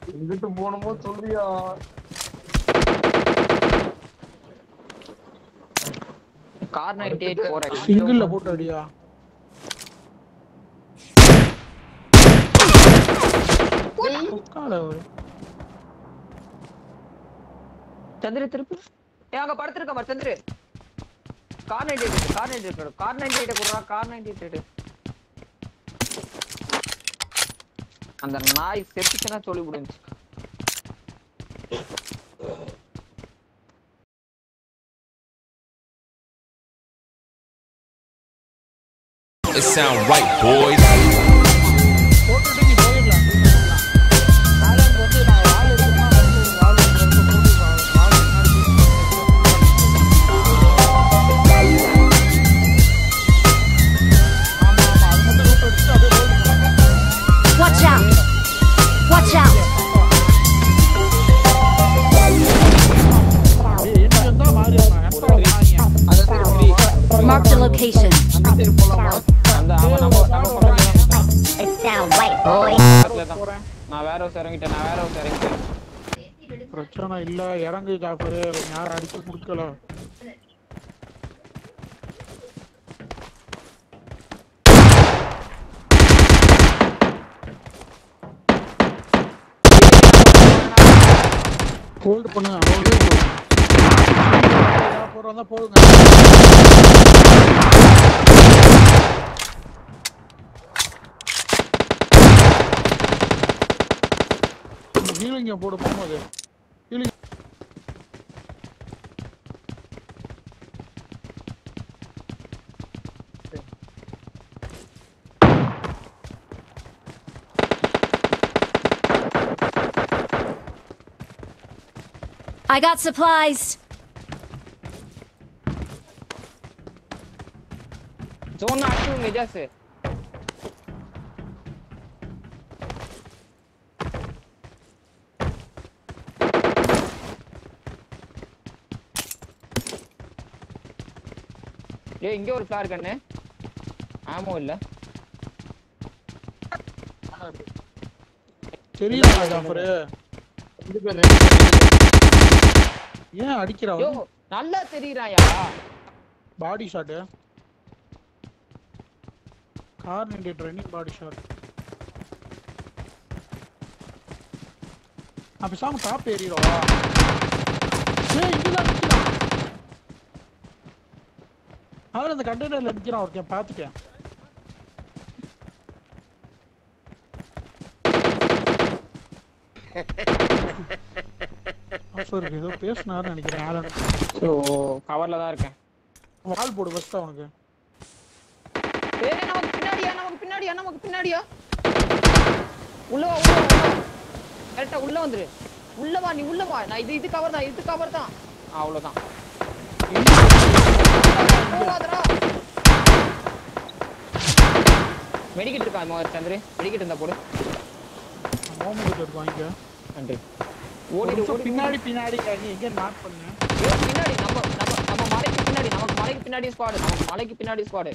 இங்கிட்டு போணுமோ சொல்றியா? Car 98 4x சிங்கிள்ல போட்டு அடியா. சந்திர திருப்பி அங்க படுத்துருக்க பாரு சந்திர. கார் 98 குடுறா. கார் 98 அந்த நாய் செத்துச்சுன்னா சொல்லி விடுச்சு. It sound right, boys. Watch out! Watch out! Mark the location. It's down right, boy. நான் வேற இறங்கிட்டேன். பிரச்சனை இல்ல, இறங்கு ஜாஃபர். யாரும் அடிச்சு கொடுக்கல. ஹோல்ட் பண்ணுங்க. போறதா போடுங்க. ஹீலிங்க போடு போகும்போது. Healing I got supplies. Zone active में जैसे ये इंगे और फ्लार करने आमो इल्ला தெரியல ஜாஃபர். ரெண்டு பேர் ஏன் அடிக்கிறா? யோ நல்லா தெரியுறாயா? Body shot. Kar 98 running body shot. அப்ப சாம டாப் ஏறிரோவா? ஏய் இங்கலாம் நிக்கிறான். அவன் அந்த கண்டெய்னர்ல நிக்கிறான். ஒருத்தன் பாத்துட்டேன். சார் ஏதோ பேசுனாருன்னு நினைக்கிறேன். ஆலன் சோ கவர்ல தான் இருக்கேன். வால் போடு ஃபர்ஸ்ட் அவனுக்கு. ஏய் நமக்கு பின்னாடியா உள்ள வா கரெக்ட்டா உள்ள வந்துரு. உள்ள வா நீ உள்ள வா. நான் இது கவர் தான். அவ்வளவுதான். போவாதடா. மெடிக்கெட் இருக்கா சந்திர? மெடிக்கெட் இருந்தா போடு. மோமோட் இருக்கு வாங்கிக்க. நன்றி. ஓடிடு பின்னாடி நீ எங்க மார்க் பண்ணு. ஏய் பின்னாடி நம்ம மலைக்கு பின்னாடி. நமக்கு மலைக்கு பின்னாடி ஸ்குவாட்.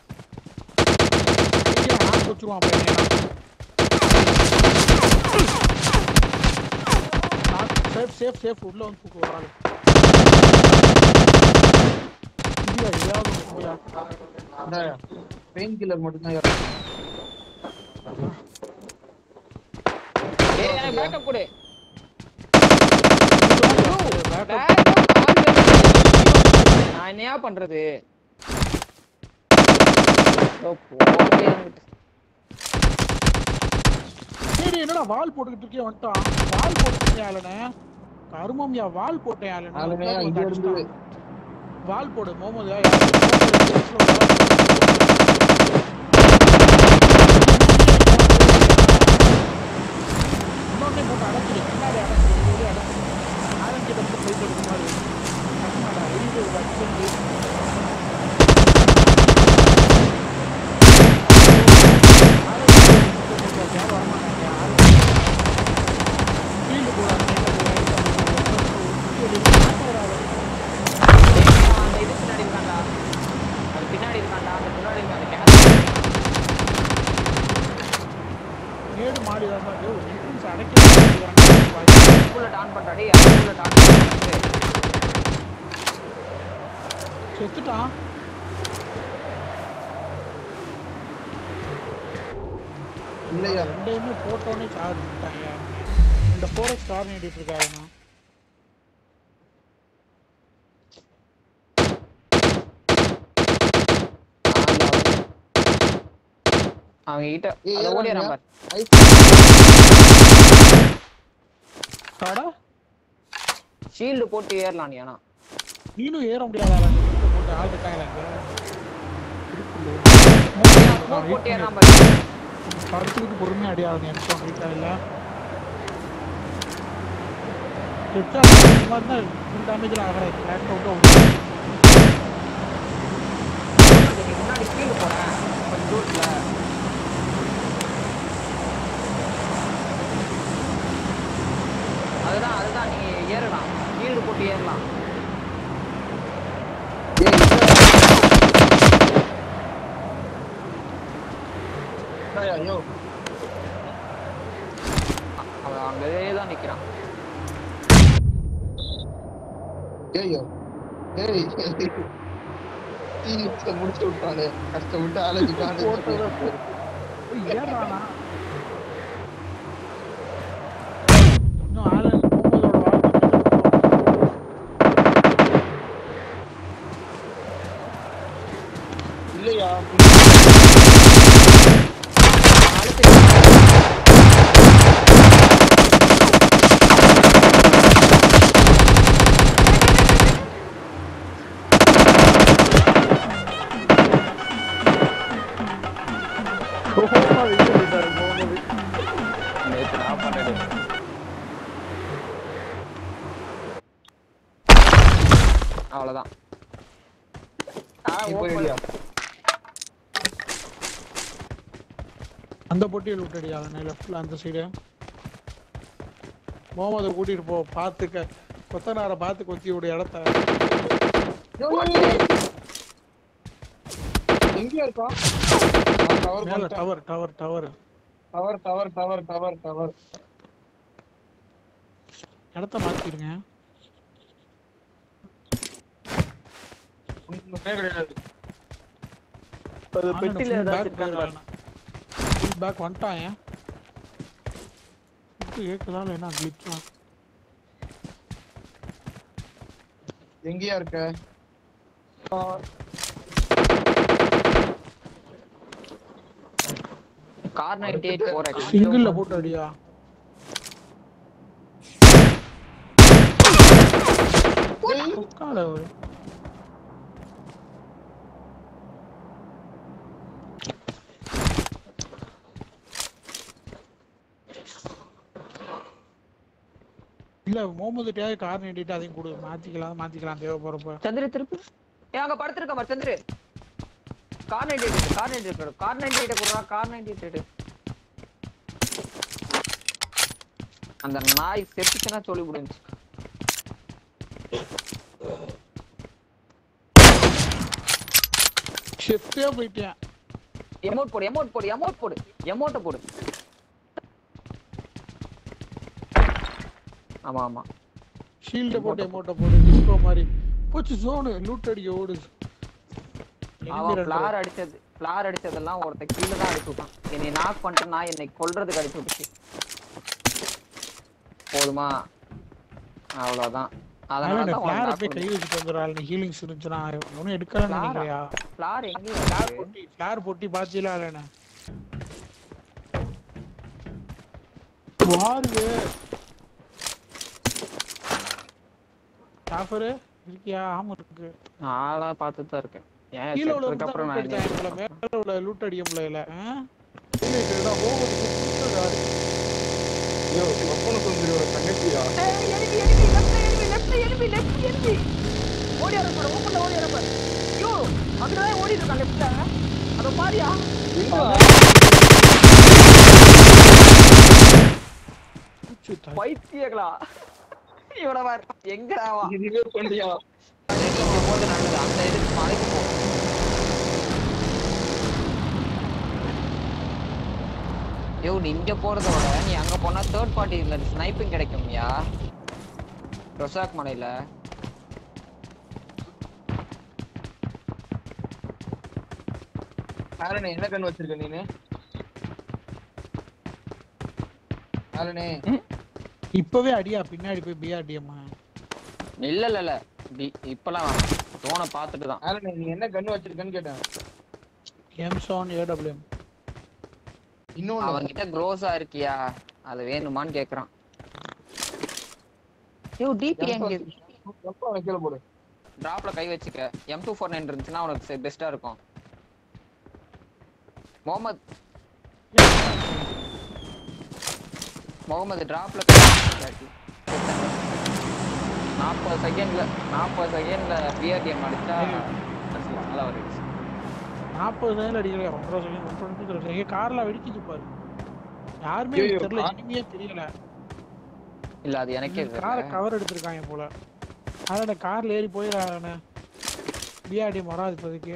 நான் போச்சுவான் பையனா. சேஃப் உள்ள வந்து தூக்கு வராது. இங்க ஏதாவது முடியா. அந்த பெயின் கில்லர் மட்டும் தான் இருக்கு. ஏய் எனக்கு பேக்கப் கொடு. நான் என்னையா பண்றது? சரி என்னடா வால் போட்டுக்கிட்டு இருக்கே வந்துட்டான். வால் போட்டுட்டே ஆலனே. கருமம்யா வால் போட்டேன் ஆலனே. இங்க இருந்து வால் போடு மோமோதா. இன்னொன்னே போட்டு அடக்கிடு. பின்னாடி அடக்கிடு. ஆலன் கிட்ட போயிட்டு இருக்க மாதிரி. கஷ்டமாடா. இது வச்சு பின்னாடி இருக்கான். சைடு மாடி தான் ஐயோ என்ட்ரன்ஸ் அடைக்க புல்லட் ஆன் பண்றா டேய் புல்லட் ஆன் பண்ணு செத்துட்டான் இல்லையா ரெண்டையுமே போட்டோன்னே சார்ஜ் பண்ணிட்டாங்க இந்த 4x கார் நீட்டிட்டு இருக்காருண்ணா அவங்க கிட்ட அத ஓடிறான் பாரு காடா ஷீல்ட் போட்டு ஏறலாம் நீ ஆனா நீனும் ஏற முடியாதா போட்டு ஆள் இருக்காங்க போட்டு ஏறலாம் பாரு படத்துக்கு பொறுமையா அடியாதுங்க எனக்கு ரைட்டா இல்ல செட்டா மாதிரி தான் ஃபுல் டேமேஜ்ல ஆகறாது கிராக் அவுட் ஆகும் நீ முன்னாடி ஷீல்ட் போறேன் கொஞ்சம் தூரத்துல அதுதான் நீ ஏறலாம் ஷீல்ட் போட்டு ஏறலாம் ஐயோ அவன் அங்கேதான் நிக்கிறான் ஐயோ ஏய் டீம்ஸ் முடிச்சு விட்டானே கஷ்டப்பட்டு அலைஞ்சிட்டானே ஏறானா இன்னும் ஆளு போகும்போதோட இல்லையா அவ்வளவுதான் அந்த பொட்டியை விட்டுடியா லெஃப்ட்ல அந்த சைடு முகமது கூட்டிட்டு போ பாத்துக்க கொத்தனார பாத்து கொத்தி விட இடத்த எங்கயா இருக்கா மேல tower tower tower tower tower tower tower tower இடத்த மாத்திருங்க ஒண்ணுமே கிடையாது அது பெட்டில ஏதாவது இருக்காங்க பேக் வந்துட்டான் ஏக்கதால என்ன கிளிச்சா எங்கயா இருக்க கார் 98 4x சிங்கிள்ல போட்டு அடியா கால இல்ல முகமது டேய் கார் நீட்டிட்டு அதையும் கொடு மாத்திக்கலாம் தேவை போறப்ப சந்திர திருப்பி அங்க படுத்துருக்க பாரு சந்திர கார் 98 கார் 98 குடுறா கார் 98 அந்த நாய் செத்துச்சுனா சொல்லி புடிச்சு செத்தே போயிட்டேன் எமோட் போடு ஆமா ஷீல்ட் போட்டு எமோட்ட போடு டிஸ்கோ மாதிரி போச்சு ஜோன் லூட் அடிக்க ஓடு அவன் ஃப்ளார் அடிச்சதெல்லாம் ஒருத்த கீழ தான் அடிச்சு விட்டான் என்னை நாக் பண்ணிட்டு நான் என்னை கொல்றதுக்கு அடிச்சு விட்டுச்சு போதுமா அவ்வளவுதான் அதனால தான் ஃப்ளார் அப்படியே கை வச்சுட்டு வந்துறாள் நீ ஹீலிங்ஸ் இருந்துச்சுனா ஒண்ணும் எடுக்கலன்னு நினைக்கறியா ஃப்ளார் எங்க ஃப்ளார் போட்டி பாத்தியல இல்லனே வார்வே சாஃபர் இருக்கியா ஆமா இருக்கு நாளா பார்த்துட்டு தான் இருக்கேன் ஏன் கீழ உள்ள அப்புறம் நான் மேல உள்ள லூட் அடிக்க முடியல இல்லடா ஓவர் சுத்துறாரு யோ அப்பன சொல்லிரோட தங்கச்சியா லெஃப்ட் ஓடி வரப்பா ஓபன்ல ஓடி வரப்பா யோ அங்கதான் ஓடி இருக்கான் லெஃப்ட்ல அத பாரியா பைத்தியங்களா இவட பார் எங்கடா வா இதுவே பண்ணியா இங்க போறது நல்லது அந்த இதுக்கு மலைக்கு போ யோ நீ இங்க போறதோட நீ அங்க போனா தேர்ட் பார்ட்டில ஸ்னைப்பிங் கிடைக்கும்யா ரொசாக் மலையில. ஆலனே என்ன கண்ணு வச்சிருக்க நீனு? ஆலனே இப்பவே அடியா பின்னாடி போய் BRDM. இல்ல இப்பலாம் தோண பாத்துட்டு தான். ஆலனே நீ என்ன கண்ணு வச்சிருக்கன்னு கேட்டேன். M7 AWM. இன்னொன்னு அவன்கிட்ட க்ரோஸா இருக்கியா அது வேணுமான்னு கேக்குறான். யோ டிபி எங்க எப்போ வைக்கல போடு. டிராப்ல கை வச்சுக்க. M249 இருந்துச்சுன்னா உனக்கு பெஸ்டா இருக்கும். முகமது டிராப்ல 40 செகண்ட்ல BRDM அடிச்சா நல்லா வருது. 40 செகண்ட் அடிக்கல 1.5 செகண்ட் கார்ல வெடிக்குது பாரு. யாருமே தெரியல இனிமே தெரியல. இல்ல அது எனக்கே காரை கவர் எடுத்துருக்காங்க போல. அதோட கார்ல ஏறி போயிடறானே. BRDM வராது இப்போதைக்கு.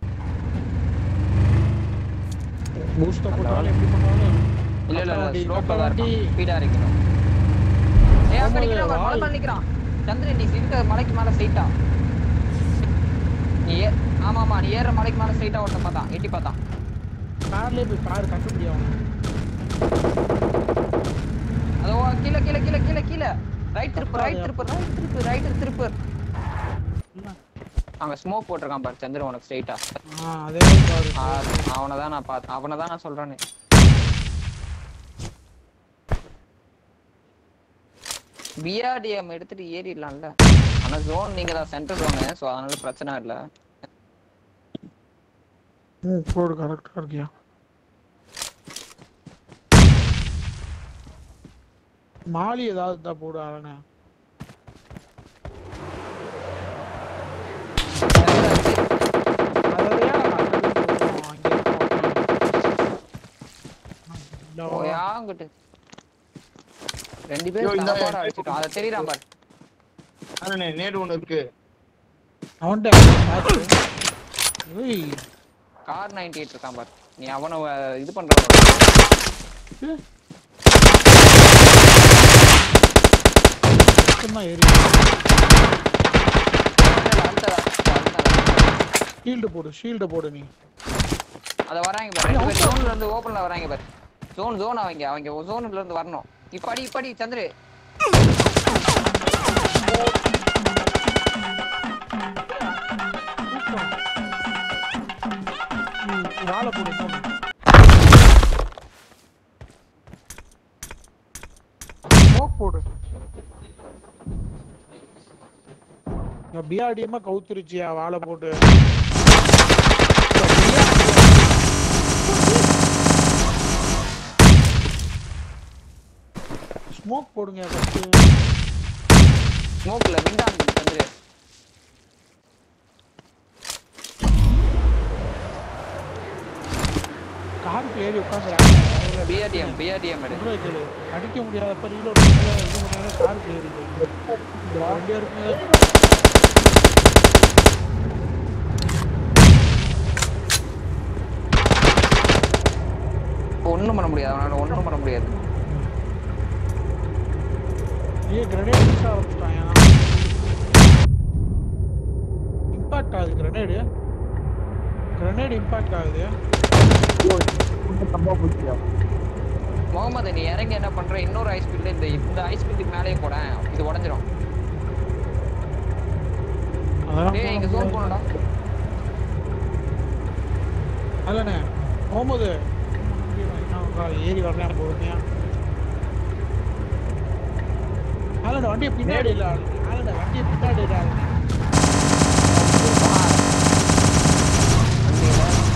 பூஸ்ட் போட்டாலும் எப்படி பண்ணாலும் இல்ல ஸ்லோப்பா தான் இருக்கும். ஸ்பீடா இருக்கணும். அங்க நிக்கிறான் மலை நிக்கிறான். சந்திரன் நீ இருக்க மலைக்கு மேல ஸ்ட்ரைட்டா நீ ஆமாமா நீ ஏற மலைக்கு மேல ஸ்ட்ரைட்டா ஓட்ட பார்த்தான் எட்டி பார்த்தான். கார்லயே போய் கார் கட்ட முடியும். அதோ கீழ ரைட் திருப்பு. அங்க ஸ்மோக் போட்டுருக்கான் பாரு சந்திரன் உனக்கு ஸ்ட்ரைட்டா. அதே பாரு. அவனதான் நான் சொல்றேனே. BRDM எடுத்துட்டு ஏறிடலாம்ல. ஆனா ஜோன் நீங்க தான் சென்டர் ஜோனு சோ அதனால பிரச்சனை இல்ல. போடு கரெக்டா இருக்கியா? மாலி ஏதாவது தான் போடு ஆளனே. ஓயாங்கிட்டு 2 பேரும் தப்பாடா அடிச்சிட்டோம். அத தெரியுறான் பாரு. ஆலனே நேடு ஒன்னு இருக்கு. அவன்ட ஏய் கார் 98 இருக்கான் பாரு. நீ அவன இது பண்ற சும்மா ஏறி ஷீல்ட் போடு நீ. அத வராங்க பாரு. 2 பேர் ஜோன்ல இருந்து ஓபன்ல வராங்க பாரு. ஜோன் அவங்க ஜோன்ல இருந்து வரணும். இப்படி சந்திர வாழ போடு போடு. BRDM கவுத்துருச்சியா வாழை போட்டு. ஸ்மோக் போடுங்க ஃபர்ஸ்ட். ஸ்மோக்ல விண்டான் சந்திர. காருக்கு ஏறி உட்கார்ந்துறாங்க. BRDM எடு. அடிக்க முடியாதப்ப ரீலோட் பண்ணல இது பண்ணால காருக்கு ஏறி ரெண்டு பேருக்கு ஒண்ணும் பண்ண முடியாது. அவனால ஒண்ணும் பண்ண முடியாது. கிரனேட் மிஸ் ஆகிட்டான். இம்பாக்ட் ஆகுது கிரனேட் இம்பாக்ட் ஆகுது. முகமது நீ இறங்கி என்ன பண்ற? இன்னொரு ஐஸ் ஃபீல்டு இந்த ஐஸ் ஃபீல்டுக்கு மேலேயே போட. இது உடஞ்சிரும். டேய் இங்க ஜோன் போணும்டா. அல்லனே முகமது ஏறி வரலாம் பொறுமையா. ஆலன வண்டியை பின்னாடி இல்ல. வண்டியை பின்னாடி இல்ல.